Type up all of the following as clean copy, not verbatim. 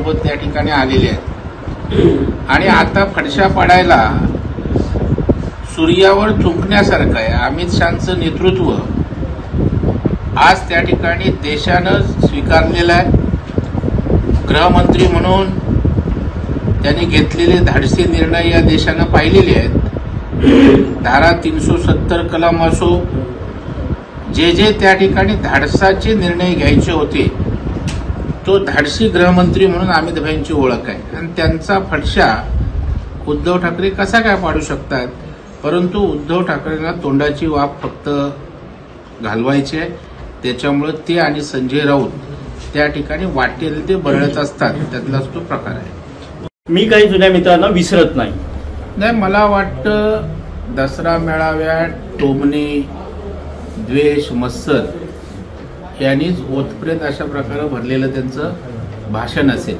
सोबत त्या ठिकाणी आलेले आहेत आणि आता फडशा पाडायला सूर्यावर थुंकण्यासारखं आहे. अमित शहाचं नेतृत्व आज त्या ठिकाणी देशानं स्वीकारलेलं आहे. गृहमंत्री म्हणून त्यांनी घेतलेले धाडसी निर्णय या देशानं पाहिलेले आहेत. धारा 370 कलम असो, जे त्या ठिकाणी धाडसाचे निर्णय घ्यायचे होते, तो धाडसी गृहमंत्री म्हणून अमित भाईंची ओळख आहे. आणि त्यांचा फडशा उद्धव ठाकरे कसा काय पाडू शकतात? परंतु उद्धव ठाकरेंना तोंडाची वाफ फक्त घालवायची आहे. त्याच्यामुळे ते आणि संजय राऊत त्या ठिकाणी वाटेल ते बरळत असतात. त्यातलाच तो प्रकार आहे. मी काही जुन्या मित्रांना विसरत नाही. मला वाटतं दसरा मेळाव्यात टोमणे, द्वेष, मत्सर यांनीच ओतप्रेत अशा प्रकारे भरलेलं त्यांचं भाषण असेल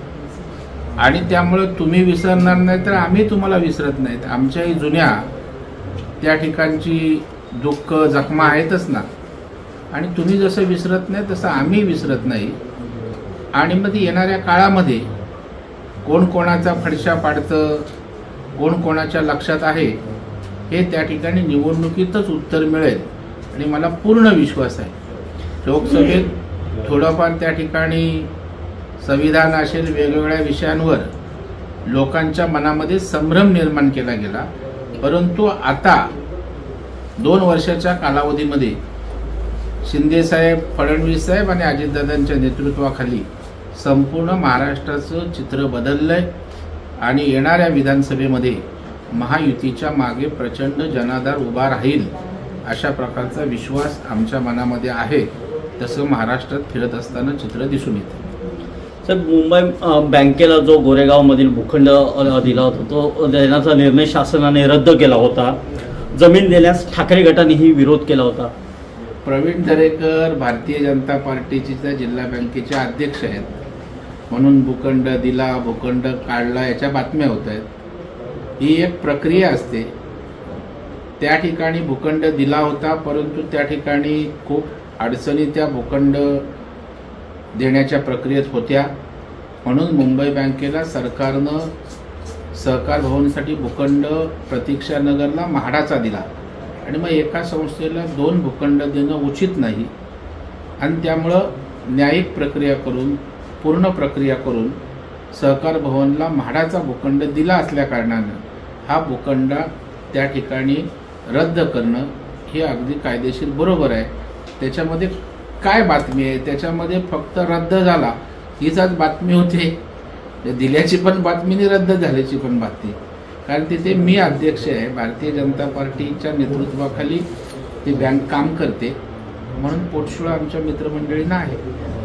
आणि त्यामुळे तुम्ही विसरणार नाही तर आम्ही तुम्हाला विसरत नाहीत. आमच्याही जुन्या त्या ठिकाणची दुःख जखमा आहेतच ना, आणि तुम्ही जसं विसरत नाही तसं आम्ही विसरत नाही. आणि मग येणाऱ्या काळामध्ये कोण कोणाचा फडशा पाडतं, कोण कोणाच्या लक्षात आहे, हे त्या ठिकाणी निवडणुकीतच उत्तर मिळेल. आणि मला पूर्ण विश्वास आहे लोकसभेत थोडंफार त्या ठिकाणी संविधान असेल, वेगवेगळ्या विषयांवर लोकांच्या मनामध्ये संभ्रम निर्माण केला गेला. परंतु आता 2 वर्षाच्या कालावधीमध्ये शिंदेसाहेब, फडणवीस साहेब आणि अजितदादांच्या नेतृत्वाखाली संपूर्ण महाराष्ट्राचं चित्र बदललंय आणि येणाऱ्या विधानसभेमध्ये महायुतीच्या मागे प्रचंड जनाधार उभा राहील अशा प्रकारचा विश्वास आमच्या मनामध्ये आहे. तसं महाराष्ट्रात फिरत असताना चित्र दिसून येतं. सर, मुंबई बँकेला जो गोरेगावमधील भूखंड दिला होता तो देण्याचा निर्णय शासनाने रद्द केला होता. जमीन देण्यास ठाकरे गटानेही विरोध केला होता. प्रवीण दरेकर भारतीय जनता पार्टीचे जिल्हा बँकेचे अध्यक्ष आहेत म्हणून भूखंड दिला, भूखंड काढला याच्या बातम्या होत आहेत. ही एक प्रक्रिया असते. त्या ठिकाणी भूखंड दिला होता, परंतु त्या ठिकाणी खूप अडचणी त्या भूखंड देण्याच्या प्रक्रियेत होत्या. म्हणून मुंबई बँकेला सरकारनं सहकार भवनसाठी भूखंड प्रतीक्षानगरला म्हाडाचा दिला आणि मग एका संस्थेला 2 भूखंड देणं उचित नाही. आणि त्यामुळं न्यायिक प्रक्रिया करून, पूर्ण प्रक्रिया करून सहकार भवनला म्हाडाचा भूखंड दिला असल्या कारणानं हा भूखंड त्या ठिकाणी रद्द करणं हे अगदी कायदेशीर बरोबर आहे. त्याच्यामध्ये काय बातमी आहे? त्याच्यामध्ये फक्त रद्द झाला हीच आज बातमी होते. दिल्याची पण बातमी आणि रद्द झाल्याची पण बातमी. कारण तिथे मी अध्यक्ष आहे, भारतीय जनता पार्टीच्या नेतृत्वाखाली ती बँक काम करते, म्हणून पोटशुळा आमच्या मित्रमंडळींना आहे.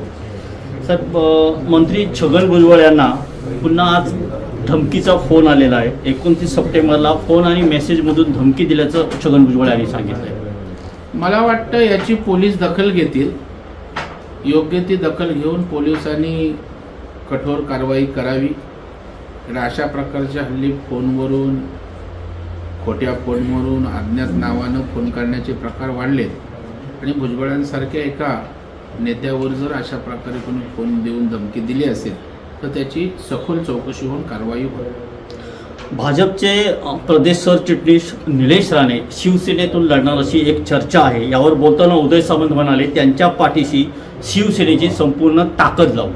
सर, मंत्री छगन भुजबळ यांना पुन्हा आज धमकीचा फोन आलेला आहे. 29 सप्टेंबरला फोन आणि मेसेजमधून धमकी दिल्याचं छगन भुजबळ यांनी सांगितलंय. मला वाटतं याची पोलीस दखल घेतील. योग्य ती दखल घेऊन पोलिसांनी कठोर कारवाई करावी. अशा प्रकारच्या हल्ली फोनवरून, खोट्या फोनवरून, अज्ञात नावानं फोन करण्याचे प्रकार वाढलेत आणि भुजबळांसारख्या एका नेत्यावर जर अशा प्रकारे कोणी फोन देऊन धमकी दिली असेल तर त्याची सखोल चौकशी होऊन कारवाई होईल. भाजपचे प्रदेश सरचिटणीस निलेश राणे शिवसेनेतून लढणार अशी एक चर्चा आहे. यावर बोलताना उदय सामंत म्हणाले त्यांच्या पाठीशी शिवसेनेची संपूर्ण ताकद लावू.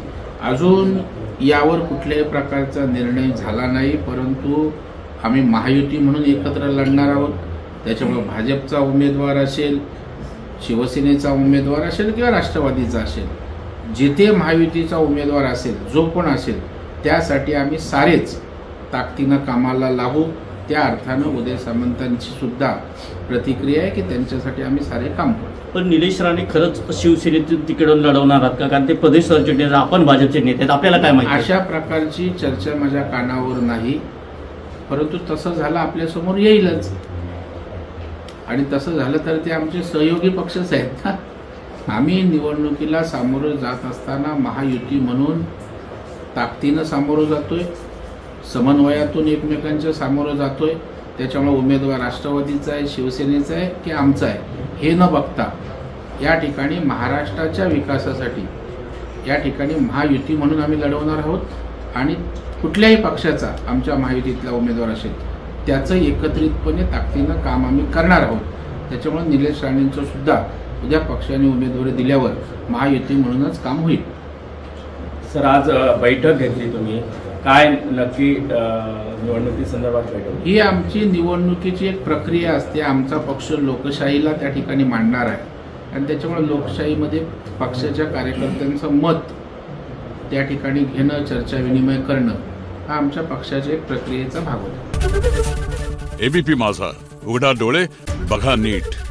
अजून यावर कुठल्याही प्रकारचा निर्णय झाला नाही, परंतु आम्ही महायुती म्हणून एकत्र लढणार आहोत. त्याच्यामुळे भाजपचा उमेदवार असेल, शिवसेनेचा उमेदवार असेल किंवा राष्ट्रवादीचा असेल, जिथे महायुतीचा उमेदवार असेल, जो पण असेल, त्यासाठी आम्ही सारेच ताकदीनं कामाला लागू. त्या अर्थानं उदय सामंतांची सुद्धा प्रतिक्रिया आहे की त्यांच्यासाठी आम्ही सारे काम करू. पण निलेश राणे खरंच शिवसेनेतून तिकडून लढवणार आहात का? कारण ते प्रदेश सरचिटणीस, आपण भाजपचे नेते आहेत, आपल्याला काय माहिती? अशा प्रकारची चर्चा माझ्या कानावर नाही, परंतु तसं झालं आपल्यासमोर येईलच. आणि तसं झालं तर ते आमचे सहयोगी पक्षच आहेत ना. आम्ही निवडणुकीला सामोरं जात असताना महायुती म्हणून ताकदीनं सामोरं जातोय, समन्वयातून एकमेकांच्या सामोरं जातोय. त्याच्यामुळे उमेदवार राष्ट्रवादीचा आहे, शिवसेनेचा आहे की आमचा आहे हे न बघता या ठिकाणी महाराष्ट्राच्या विकासासाठी या ठिकाणी महायुती म्हणून आम्ही लढवणार आहोत आणि कुठल्याही पक्षाचा आमच्या महायुतीतला उमेदवार असेल त्याचं एकत्रितपणे ताकदीनं काम आम्ही करणार आहोत। त्याच्यामुळे निलेश राणेंचं सुद्धा उद्या पक्षाने उमेदवारी दिल्यावर महायुती म्हणूनच काम होईल। सर, आज बैठक घेतली तुम्ही, काय नक्की निवडणुकी संदर्भात बैठक? ही आमची निवडणुकीची एक प्रक्रिया असते। आमचा पक्ष लोकशाहीला त्या ठिकाणी मांडणार आहे आणि त्याच्यामुळे लोकशाहीमध्ये पक्षाच्या कार्यकर्त्यांचं मत त्या ठिकाणी घेणं, चर्चा विनिमय करणं हा आमच्या पक्षाच्या एक प्रक्रियेचा भाग होता। एबीपी माझा, उघडा डोळे बघा नीट।